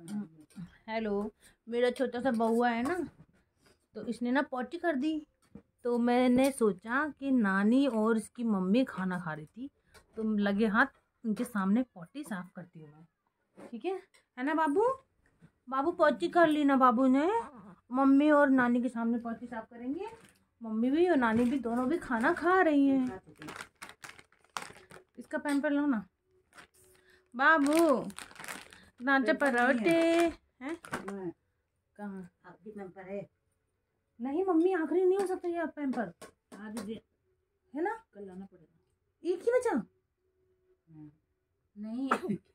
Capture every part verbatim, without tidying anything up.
Hello, मेरा छोटा सा बउआ है ना, तो इसने ना पॉटी कर दी। तो मैंने सोचा कि नानी और इसकी मम्मी खाना खा रही थी, तो लगे हाथ उनके सामने पॉटी साफ करती हूँ मैं। ठीक है है ना बाबू? बाबू पॉटी कर ली ना बाबू ने। मम्मी और नानी के सामने पॉटी साफ करेंगे। मम्मी भी और नानी भी दोनों भी खाना खा रही हैं। इसका पैम्पर लो ना बाबू। नाचे परोटे हैं कहाँ? आपकी पैम्पर है? नहीं मम्मी, आखिरी नहीं हो सकता ये पैम्पर। आज दे है ना, कल लाना पड़ेगा। एक ही बचा। नहीं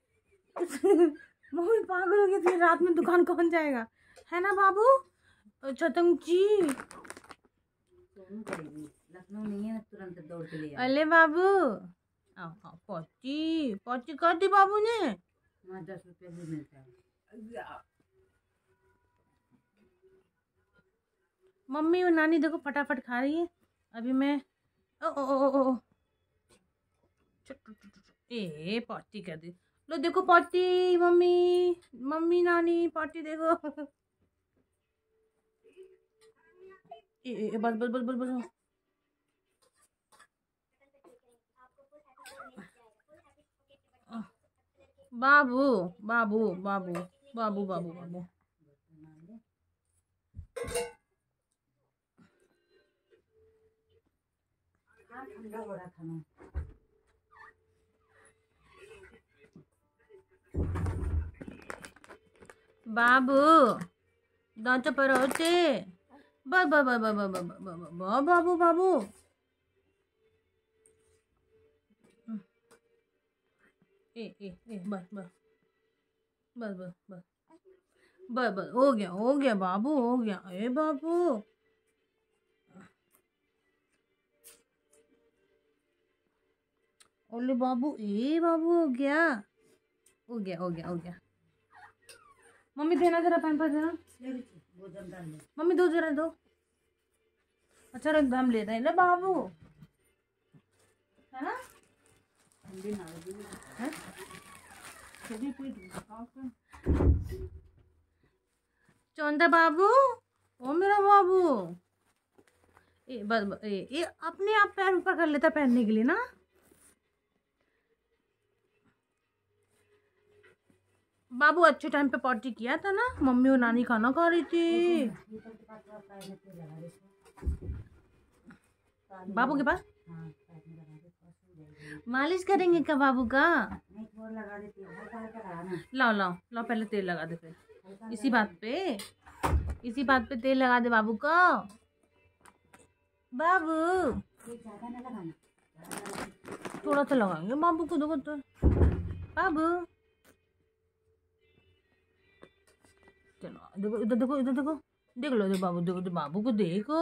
मम्मी पागल हो गई थी, रात में दुकान कौन जाएगा? है ना बाबू? चतंग जी सोनू करेगी, लखनऊ नहीं है ना, तुरंत दौड़ के ले अले बाबू आओ आओ। पॉची पॉची कर दी बाबू ने। वहाँ दस रुपये भी मिलता है। मम्मी और नानी देखो फटाफट खा रही है। अभी मैं ओ ओ ओ ओ, ओ। ए पॉटी कर दी। लो देखो पॉटी, मम्मी मम्मी नानी पॉटी देखो। ए, ए, बस बस बस बस बस। बाबू बाबू बाबू बाबू बाबू बाबू ठंडा हो रहा खाना। बाबू दांचा परोटे। बा बा बा बा बा बा बा बा बाबू बाबू। ए ए ए बस बस बस बस बस बस बस हो गया हो गया बाबू, हो गया। ए बाबू ओले बाबू, ए बाबू हो गया हो गया हो गया हो गया। मम्मी देना जरा पैम्पर देना। मम्मी दो जरा दो। अच्छा रख, हम ले रहे हैं ना बाबू, है ना? है? चौंदा बाबू, ओ मेरा बाबू। ए बस बस, ए, ए अपने आप पैर ऊपर कर लेता पहनने के लिए ना। बाबू अच्छे टाइम पे पॉटी किया था ना, मम्मी और नानी खाना खा रही थी। बाबू के पास मालिश करेंगे क्या बाबू का? लाओ लाओ लाओ, पहले तेल लगा दे, फिर इसी बात पे इसी बात पे तेल लगा दे बाबू को। बाबू थोड़ा सा लगाएंगे बाबू को, देखो तो बाबू। चलो देखो इधर, देखो इधर देखो, देख लो देखो बाबू, देखो तो बाबू को देखो।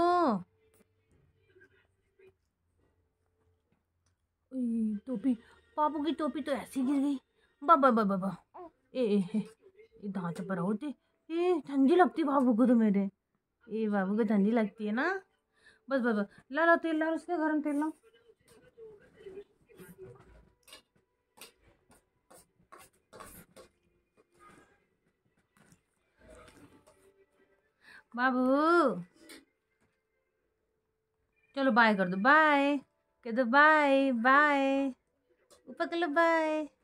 टोपी, बाबू की टोपी तो ऐसी गिर गई। बाबा बाबा बाबा ए ए दांत पर होते। ए ठंडी लगती बाबू को तो मेरे। ए बाबू को ठंडी लगती है ना। बस बस बस, ला ला तेल, ला उसके गरम तेल ला। बाबू चलो बाय कर दो, बाय कर दो, बाय बाय ऊपर कर लो, बाय।